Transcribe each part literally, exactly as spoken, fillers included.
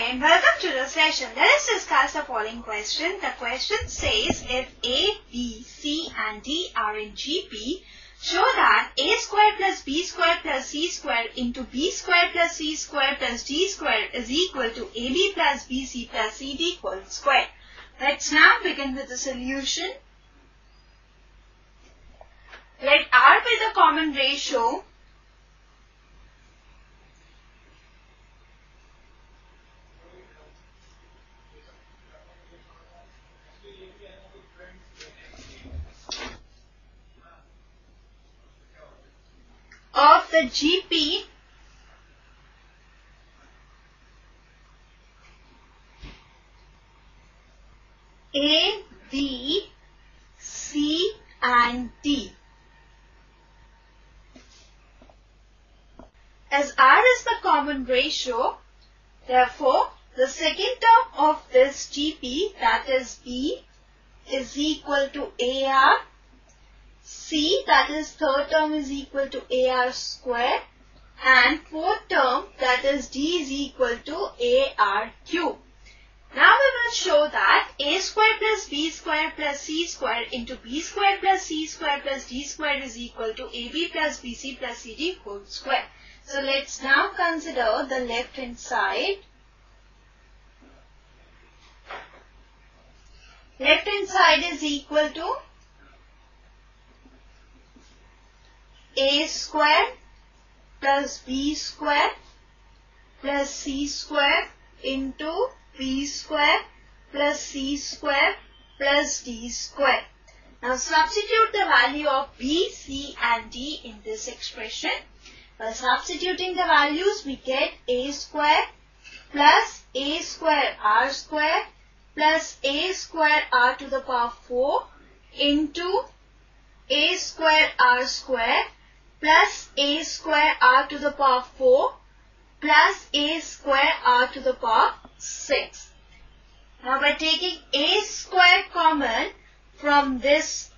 and welcome to the session. Let us discuss the following question. The question says if A, B, C and D are in G P, show that A square plus B square plus C square into B square plus C square plus D square is equal to A B plus B C plus C D whole square. Let's now begin with the solution. Let R be the common ratio of the G P A, B, C and D. As R is the common ratio, therefore the second term of this G P, that is B, is equal to A R. C, that is third term, is equal to A R square, and fourth term, that is D, is equal to A R cube. Now we will show that A square plus B square plus C square into B square plus C square plus D square is equal to A B plus B C plus C D whole square. So let's now consider the left hand side. Left hand side is equal to A square plus B square plus C square into B square plus C square plus D square. Now substitute the value of B, C and D in this expression. By substituting the values, we get A square plus A square R square plus A square R to the power four into A square R square plus A square R to the power four plus A square R to the power six. Now by taking A square common from this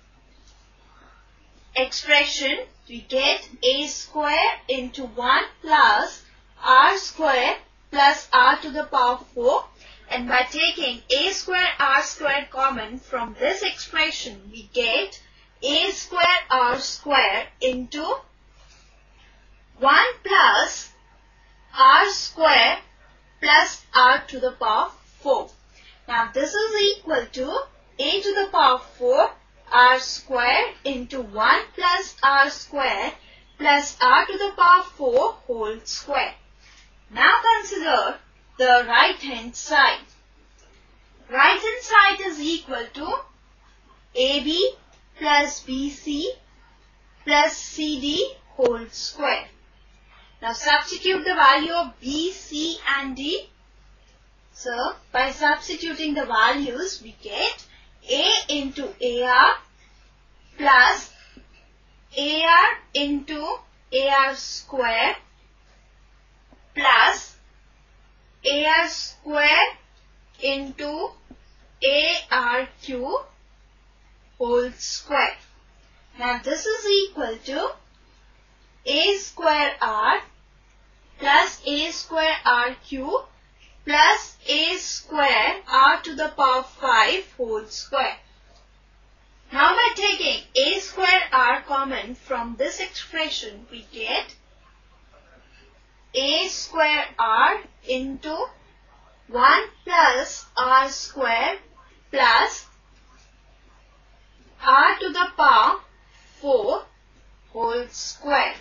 expression, we get A square into one plus R square plus R to the power four, and by taking A square R square common from this expression, we get A square R square into one plus R square plus R to the power four. Now this is equal to A to the power four R square into one plus R square plus R to the power four whole square. Now consider the right hand side. Right hand side is equal to A B plus B C plus C D whole square. Now substitute the value of B, C and D. So by substituting the values, we get A into A R plus A R into A R square plus A R square into A R cube whole square. Now this is equal to A square R plus A square R cube plus A square R to the power five whole square. Now by taking A square R common from this expression, we get A square R into one plus R square plus R to the power four whole square.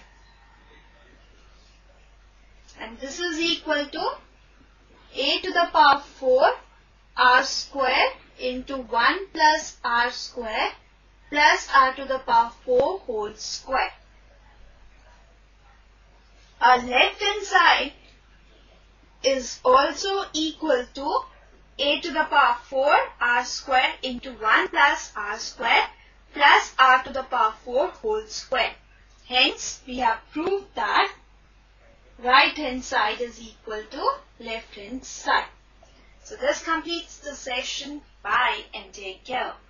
And this is equal to A to the power four R square into one plus R square plus R to the power four whole square. Our left hand side is also equal to A to the power four R square into one plus R square plus R to the power four whole square. Hence, we have proved that right hand side is equal to left hand side. So this completes the session. Bye and take care.